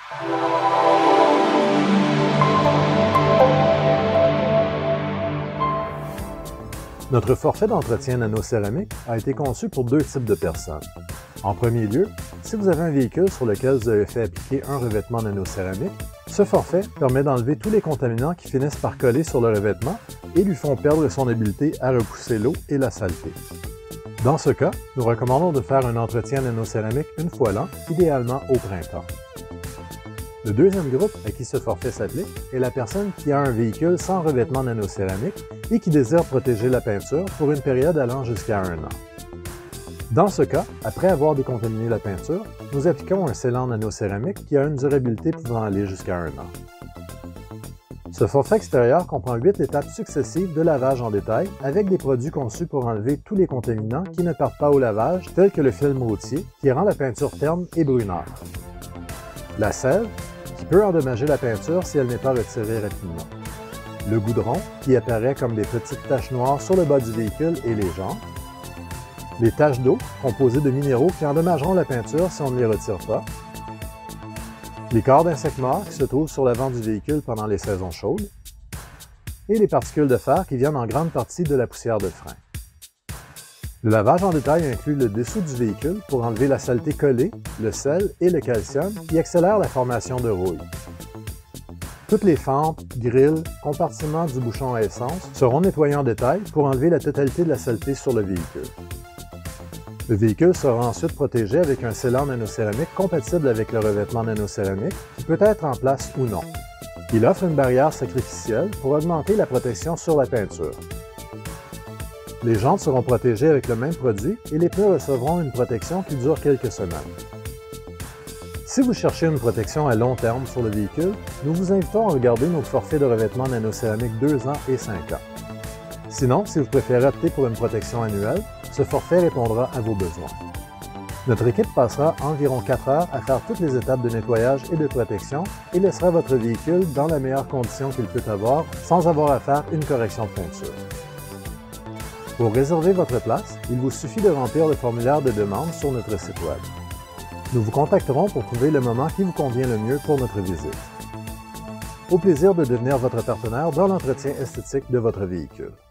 Notre forfait d'entretien nanocéramique a été conçu pour deux types de personnes. En premier lieu, si vous avez un véhicule sur lequel vous avez fait appliquer un revêtement nanocéramique, ce forfait permet d'enlever tous les contaminants qui finissent par coller sur le revêtement et lui font perdre son habileté à repousser l'eau et la saleté. Dans ce cas, nous recommandons de faire un entretien nanocéramique une fois l'an, idéalement au printemps. Le deuxième groupe à qui ce forfait s'applique est la personne qui a un véhicule sans revêtement nanocéramique et qui désire protéger la peinture pour une période allant jusqu'à 1 an. Dans ce cas, après avoir décontaminé la peinture, nous appliquons un scellant nanocéramique qui a une durabilité pouvant aller jusqu'à 1 an. Ce forfait extérieur comprend 8 étapes successives de lavage en détail avec des produits conçus pour enlever tous les contaminants qui ne partent pas au lavage, tels que le film routier qui rend la peinture terne et brunâtre. La sève, qui peut endommager la peinture si elle n'est pas retirée rapidement. Le goudron, qui apparaît comme des petites taches noires sur le bas du véhicule et les jantes. Les taches d'eau, composées de minéraux qui endommageront la peinture si on ne les retire pas. Les corps d'insectes morts qui se trouvent sur l'avant du véhicule pendant les saisons chaudes. Et les particules de fer qui viennent en grande partie de la poussière de frein. Le lavage en détail inclut le dessous du véhicule pour enlever la saleté collée, le sel et le calcium qui accélèrent la formation de rouille. Toutes les fentes, grilles, compartiments du bouchon à essence seront nettoyés en détail pour enlever la totalité de la saleté sur le véhicule. Le véhicule sera ensuite protégé avec un scellant nanocéramique compatible avec le revêtement nanocéramique qui peut être en place ou non. Il offre une barrière sacrificielle pour augmenter la protection sur la peinture. Les jantes seront protégées avec le même produit et les pneus recevront une protection qui dure quelques semaines. Si vous cherchez une protection à long terme sur le véhicule, nous vous invitons à regarder nos forfaits de revêtement nanocéramique 2 ans et 5 ans. Sinon, si vous préférez opter pour une protection annuelle, ce forfait répondra à vos besoins. Notre équipe passera environ 4 heures à faire toutes les étapes de nettoyage et de protection et laissera votre véhicule dans la meilleure condition qu'il peut avoir sans avoir à faire une correction de peinture. Pour réserver votre place, il vous suffit de remplir le formulaire de demande sur notre site web. Nous vous contacterons pour trouver le moment qui vous convient le mieux pour notre visite. Au plaisir de devenir votre partenaire dans l'entretien esthétique de votre véhicule.